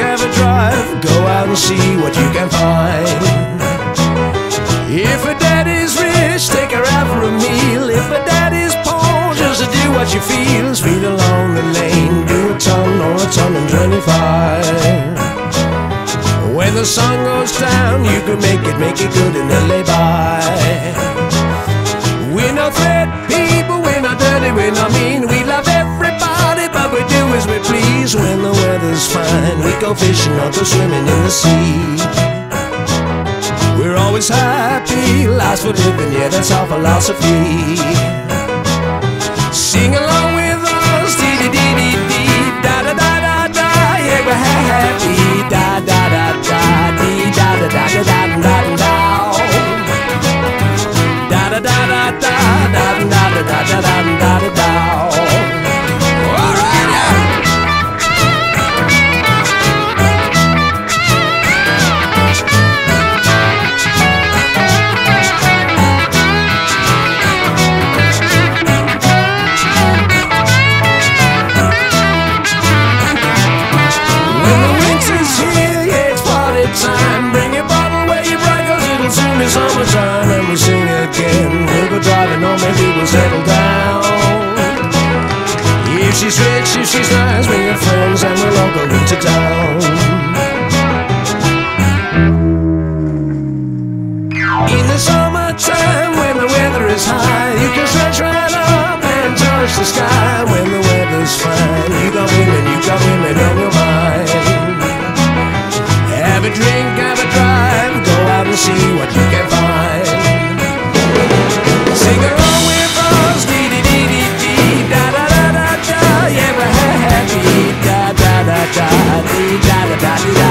have a drive, go out and see what you can find. If a daddy's rich, take her out for a meal. If a daddy's poor, just do what you feel. Speed along the lane, do a ton or a ton and 25. When the sun goes down, you can make it good and then lay by. We're not threat people, we're not dirty, we're not mean. We love everybody, but we do as we please. When the weather's fine, we go fishing or go swimming in the sea. We're always happy, life's for living, yeah, that's our philosophy. Sing along with us, dee-dee-dee-dee-dee, da-da-da-da-da, yeah, we're happy, da-da-da-da, dee-da-da-da-da-da-da-da-da, da-da-da-da-da-da-da-da-da-da-da-da. All right, yeah. When the winter's here, yeah, it's party time. Bring your bottle where you bright, 'cause it'll soon be summertime. And we'll sing again, we'll go driving or maybe we'll settle down. If she's rich, if she's nice, bring your friends and we'll all go into town. In the summertime, when the weather is high, you can stretch right up and touch the sky. When the weather's fine, you got women on your mind. Have a drink, have a drive, go out and see what you can find. Sing along with us, dee-dee-dee-dee-dee, da-da-da-da-da, yeah, we're happy, da-da-da-da, dee-da-da-da-da.